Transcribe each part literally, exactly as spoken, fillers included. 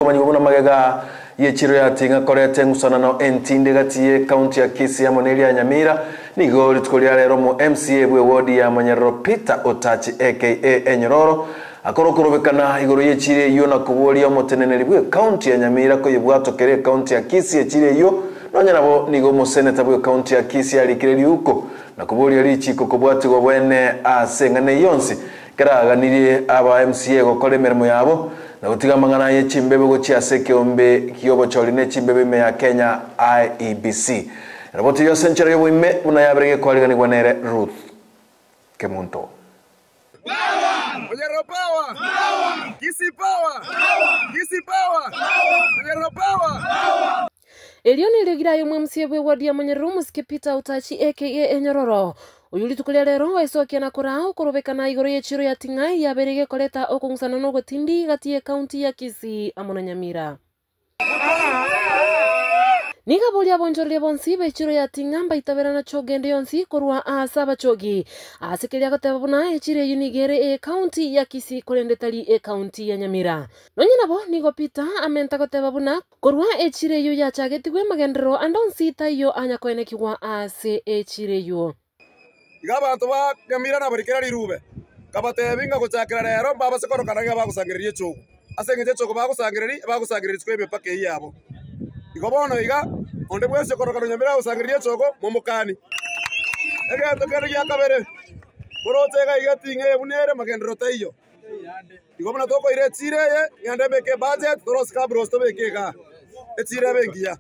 Manyibuna magega yechiro ya tinga korete ngusanano entinde gatiye county ya Kisii ya Moneli ya Nyamira nigo litkolia lero mu M C A bwe wodi ya Manyero Peter Otachi aka Enyororo akorokorobekana igoro yechire yo na kubolia omoteneneri bwe county ya Nyamira ko yebwatokere county ya Kisii yechire yo nonya nabo nigo mu senator bwe county ya Kisii alikireri huko na kubolia lichiko kobwati go bwene asengane yonsi karaganirie aba M C A gokora emirimo yabo na gutiga mangana ye chimbebe go chiase kiombe kiyobo choline chimbebe me ya Kenya I E B C raboti yo senchero yo ime unayabrege kwaligani gwanere Ruth Kemunto Manyero power power Kisii power power Kisii power Manyero power. Elioni legira yo M C A bwe wodi ya Manyero Muske Peter Otachi aka Enyororo uyuli tukulia lero esokia na kurao korobekana igoro yechiro ya tingai ya berege koleta okungusana no gotindi gatie county ya Kisii amona Nyamira niga bolia bonjolie bonsi bechiro ya tingamba itaberana chogende yonsi korwa asaba chogi asikelia kotebuna echire unigere e county ya Kisii kolendetali e county ya Nyamira nonyina bo nigo Peter amenta kotebuna korwa echire yu ya chagetigwe magendero andonsi tayo anya koenekiwa ase echire yu Igabantu ba Nyamira na barikera rirube kabatebinga gucakira rero baba sekorokanaga bagusangiririe chogo asengete chogo bagusangiriri bagusangiriri twebe pake yabo igobono iga onde bwese korokana Nyamira gusangiririe chogo momukani ega tokero ya kabere borotega igatinge bunere magendero tayo igobona toko ire tire ye yande beke budget toros kabros to beke ga etire bengia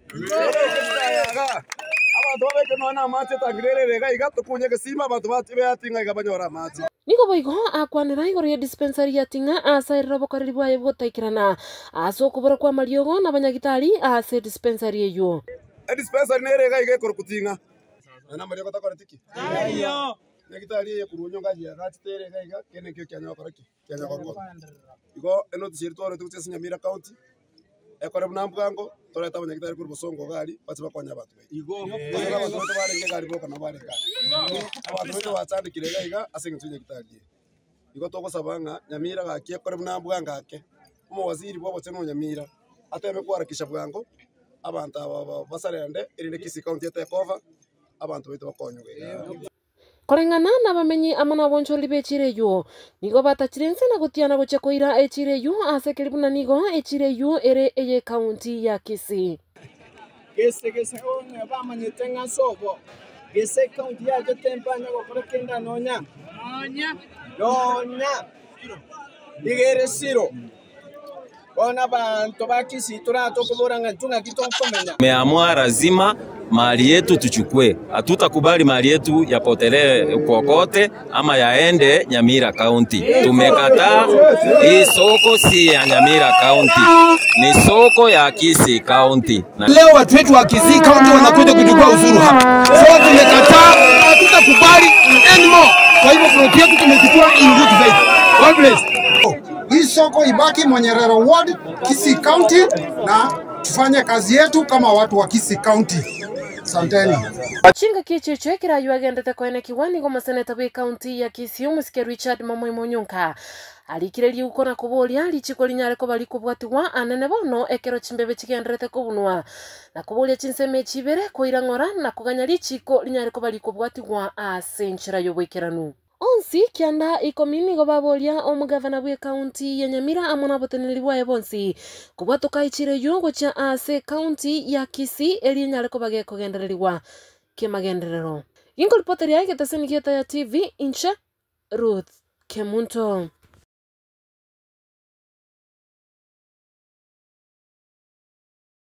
abantu babeke nona mate tangirere ga igato kunyege sima abantu batibe atinga igabanyora mate niko boigo akwanira igoro ya dispensary ya tinga asa irabo kariri bwaye bwotaikirana aso kubora kwa mariogo na banyagitari ase dispensary eyo e dispensary nere ga ige korukutinga na mariogo takora tiki ayo nyagitari ye kurunyo ga ya ga tere ga iga kene kyo kyanya koraki kyanya kokko igo eno tsirtore tukutse Nyamira county ekore mnambwango toreta banyagitari kuri busongo gari batsiba kwanya batwe igo abantu bato barenge gari boka no barenge abantu bato batsandikire gaiga asenge nyagitari igo togosabanga Nyamira gakie kore mnambwanga ake umo waziri bwo botse no Nyamira ateme kwarakisha bwango abantu aba basarende irinde Kisii county etekova abantu bato bakonywe korengana na bamenyi amana boncholi bechire yu nigo batachirense na gutiana gochekoira echire yu asekelibuna nigo echire yu ere eye county ya Kisii gese gese onye bamanyetenga sobo gese county ya jetempanya gokora kenda nonya nonya nonya digere siro ona bantu ba Kisii turato kuboranga tunga kitonkomenya meamua lazima mali yetu tuchukue. Hatutakubali mali yetu yapotelee kokote ama yaende Nyamira County. Tumekataa. Hii soko si ya Nyamira County, ni soko ya Kisii County. Leo watu wetu wa Kisii County wanakuja kuchukua uzuru hapa. So tumekataa, hatutakubali anymore. Kwa hivyo plot yetu tumechukua in good faith. God bless. Hii soko ibaki Manyerero Ward, Kisii County, na tufanye kazi yetu kama watu wa Kisii County. Santeni. Chinga kicheche kira yuagendete koene kiwani goma seneta bwe county ya Kisii Muske Richard Mamoi Monyonka alikireli uko na kubolia lichiko linyare ko bali kubwatiwa anene bono ekero chimbebe chigendrete kubunwa na kubolia chinseme chibere koirangora na kuganya lichiko linyare ko bali kubwatiwa asenchira yobwekeranu onsi kianda ikomini go babolia omugavana bwe county ya Nyamira amona boteneli bwaye bonsi kubwatoka ichire yongo cha ase county ya Kisii elinyare ko bage kogendereriwa kemagenderero ingo reporter yake taseni kieta ya T V incha Ruth Kemunto.